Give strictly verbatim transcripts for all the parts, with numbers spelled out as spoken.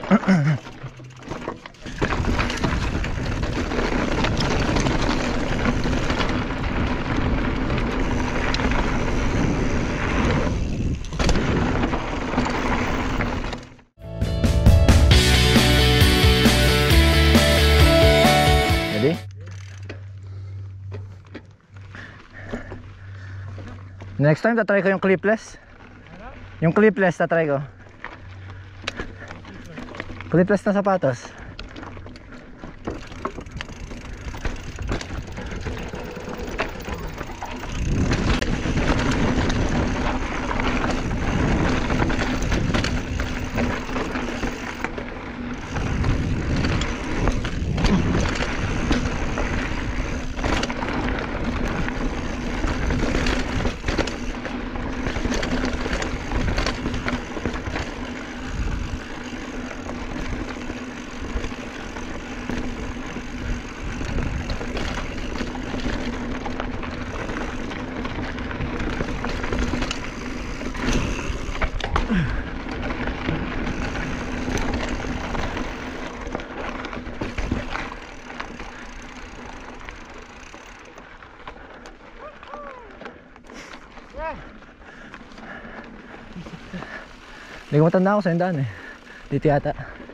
Next time tatry ko yung clipless. Yung clipless tatry ko. Clipless na sapatos. Hindi ko matanda ako sa indaan eh. Dito yata.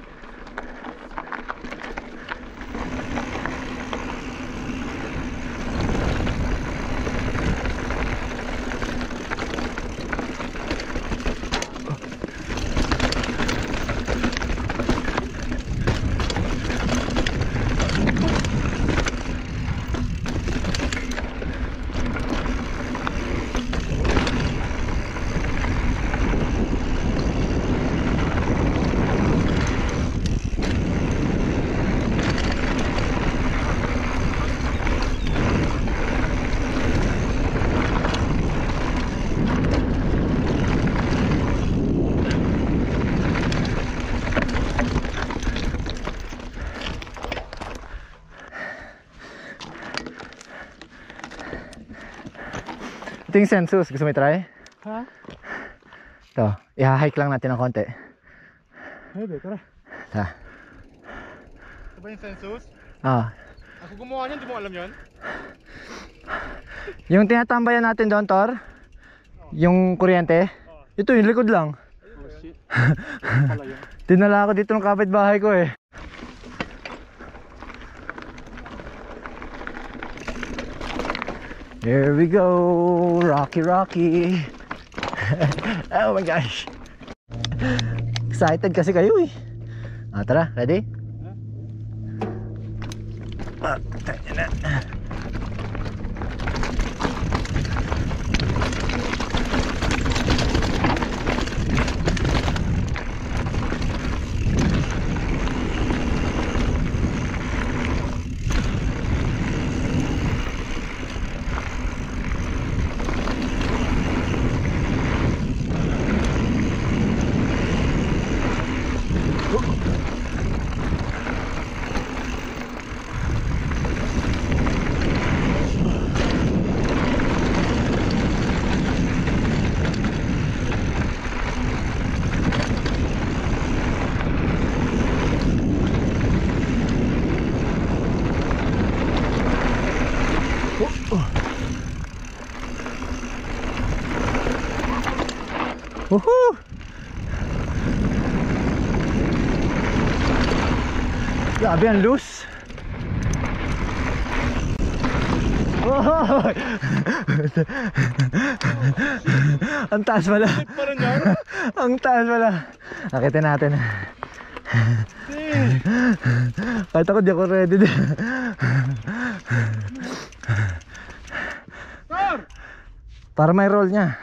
Ito yung Census, gusto mo i-try? Ha? Ito, i-hike lang natin ng konti. Pwede, tara. Tara. Ito ba yung Census? Ah. Ako gumawa niyan, di mo alam yun? Yung tinatambayan natin doon, Thor, yung kuryente, ito yung likod lang. Oh shit. Pala yun. Dinala ako dito ng kapitbahay ko eh. Here we go, Rocky Rocky. Oh my gosh. Excited kasi kayo eh. Ah, tara, ready? Ah, tayo na. Woohoo! Grabe ang loose. Oh! Ang taas pala. Ang taas pala. Nakita natin. Kahit ako di ako ready din. Para may roll niya.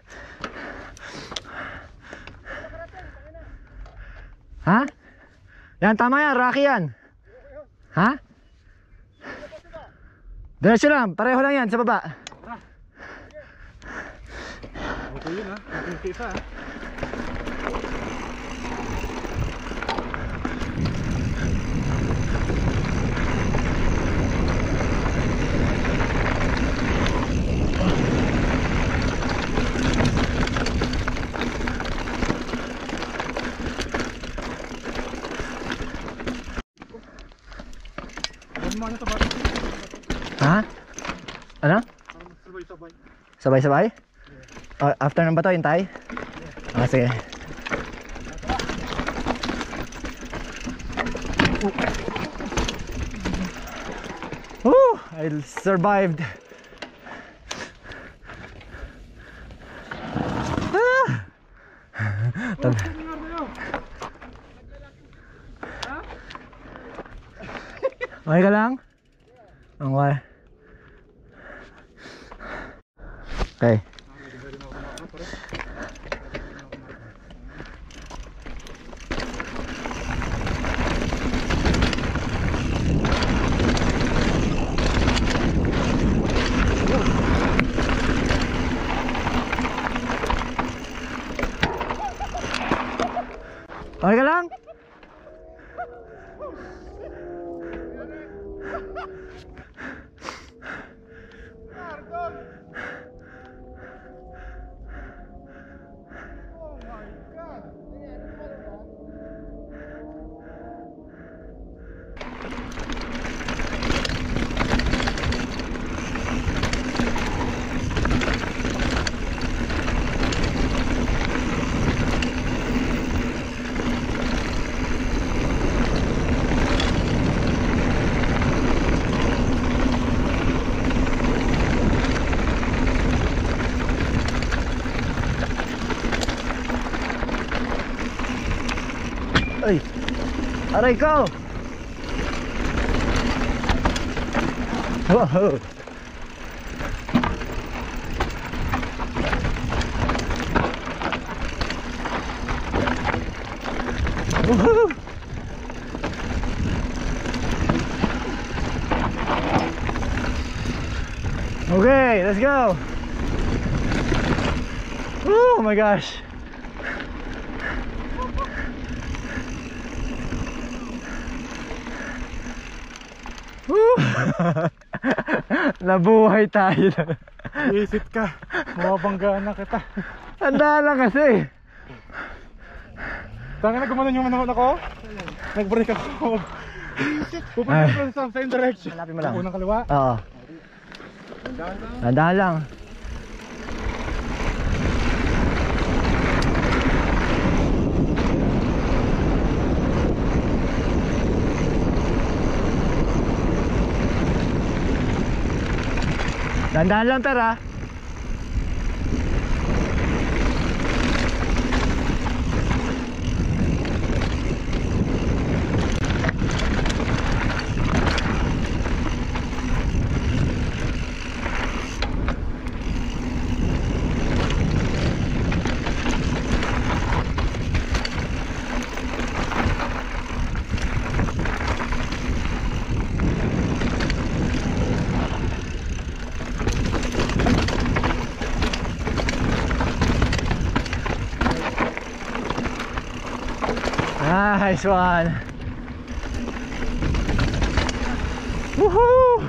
Ha? Yan, tama yan, Rocky yan. Ha? Diretso lang, pareho lang yan sa baba. Okay yun ha, natin isa ha. Ano to ba? Ha? Ano? Parang sabay-sabay. Sabay-sabay? Oh, after ng bato, hintay? Ah, sige. Woo! I survived. Ah! Tab- Okay ka lang? Okay. Okay. Okay ka lang? Ay! Aray ko! Wow! Woohoo! Okay, let's go! Oh my gosh! Nabuhay tayo. Iisip ka. Mababanggaan na kita. Tanda lang kasi. Tanga na gumanon yung manahon ako. Nag-break ako. Pupunta ko sa same direction. Malapit mo lang. Unang kaliwa. Oo. Tandaan lang. Tandaan lang tara. Nice one. Woohoo!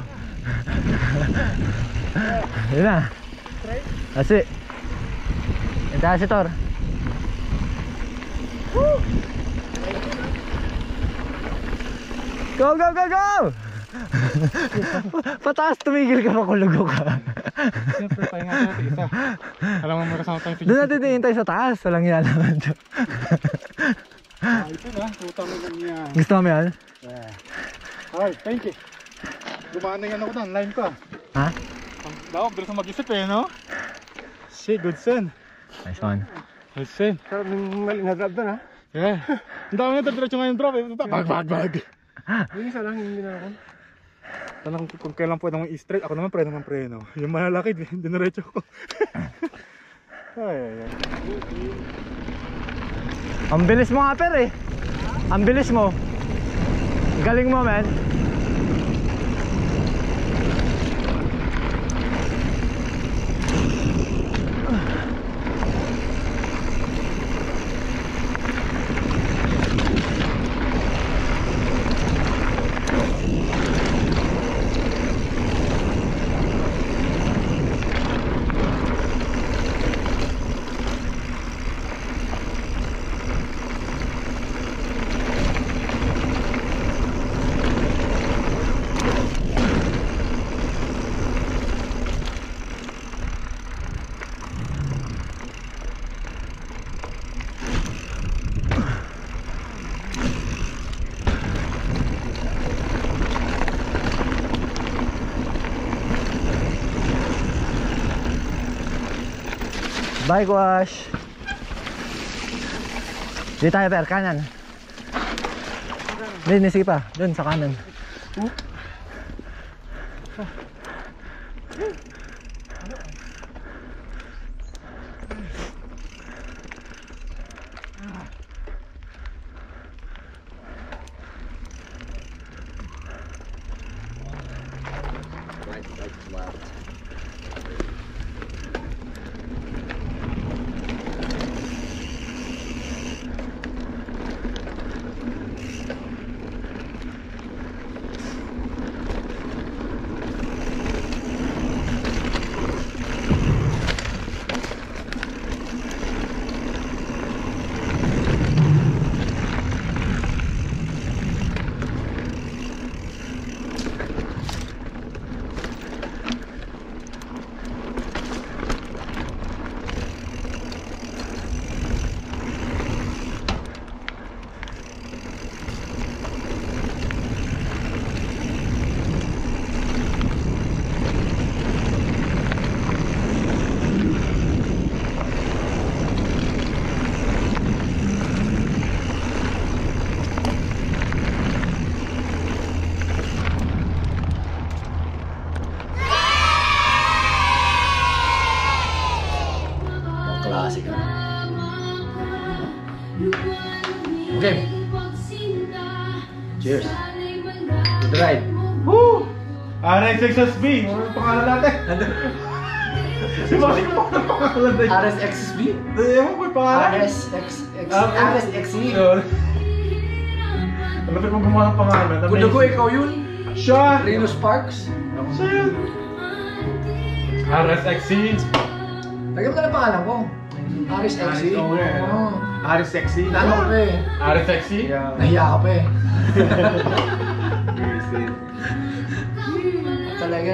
Yun na. That's it. Ganda si Thor. Woo! Go, go, go, go! Pataas, tumigil ka, makulugo ka. Siyempre, pahinga natin isa. Alam mo, may kasama tayong doon natin tinintay sa taas. Walang inalaman to. Ah, ito na, tutang mo lang yan. Gusto mo yan? Yeah. Alright, thank you. Gumaan na yan ako doon, line ko. Ha? Ang daw, bilis na mag-isip eh, no? Shit, good son. Nice one. Good son. Sarap ng mali na drop doon ha? Yeah. Ang dami na diretso ngayon drop eh. Bag, bag, bag. Yung isa lang yung ginawa ko. Tanang kung kailan pwede naman i-straight, ako naman pwede naman preno. Yung malalaki, diniretso ko. Ay, ay, ay. Ang bilis mo nga per eh. Ang bilis mo. Galing mo man. Bye, Wash. Dito tayo, Per. Kanan. Hindi, sige pa. Doon, sa kanan. Right, right, left. Classic. Okay. Cheers. Good ride. Woo! R S Census B. Ano yung pangalan natin? Si Masi ko pa ng pangalan na yun. R S X B? Ewan ko yung pangalan. R S X X Ah, R S X C. Yun. Malapit mo gumawa ng pangalan. Kundo ko, ikaw yun. Siya! Reno Sparks. Siya yun. R S X C. Lagyan mo ka ng pangalan ko. R S X C. Oo. R S X C. Naano ka pa eh. R S X C? Nahiya ka pa eh. Talaga.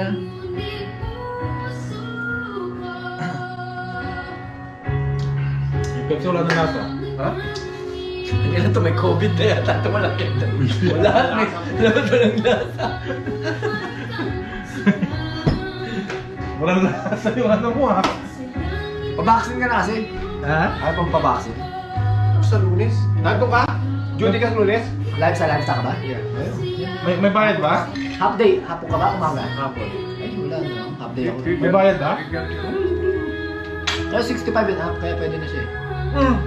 Yung Pepsi wala na nasa. Ha? Ang ilan to, may COVID na yata. Ito wala yata. Wala. Lahat pa ng lasa. Wala na nasa yung ano mo ha. Pabaksin ka na kasi. Ha? Ayaw pang pabaksin. Sa Lunes. Nandun ka? Duty ka sa Lunes? Live sa live sa ka ba? Yeah. May, may bayad ba? Half day. Hapon ka ba? Umaga? Hapon. Ay, wala na. Half day ako. May bayad ba? Kaya sixty-five and up, kaya pwede na siya eh. Mm.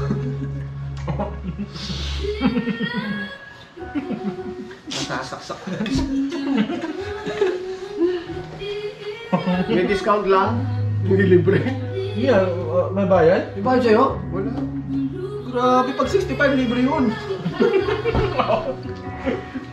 Nasasaksak na. May discount lang. Hindi libre. Yeah, uh, may bayad? Di ba sa'yo? Wala. Grabe, pag sixty-five libre yun.